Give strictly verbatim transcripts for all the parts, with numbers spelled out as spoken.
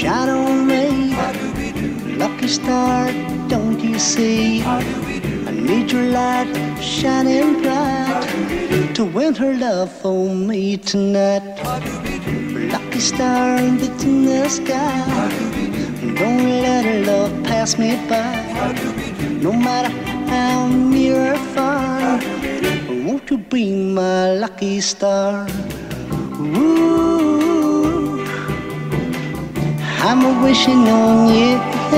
shine on me. Lucky star, don't you see? I need your light shining bright to win her love for me tonight. Lucky star that's in the sky, don't let her love pass me by. No matter how near or far, won't you be my lucky star? Ooh, I'm a wishing on you.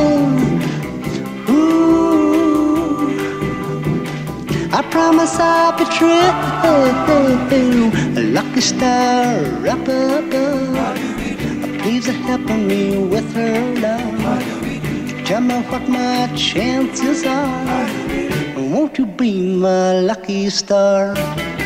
Ooh, I promise I'll be true. A lucky star up above, please help me with her love. Tell me what my chances are. Won't you be my lucky star?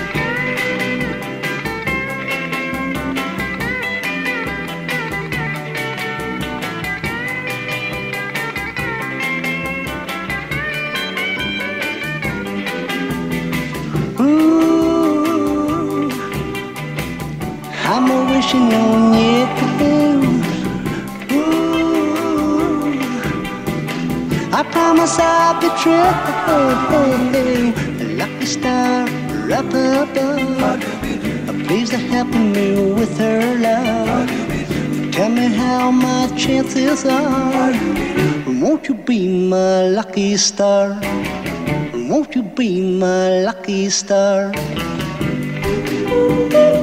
Ooh, I'm a wishing on you. I promise I'll be true. Lucky star up above, please help me with her love. Tell me how my chances are. Won't you be my lucky star? Won't you be my lucky star?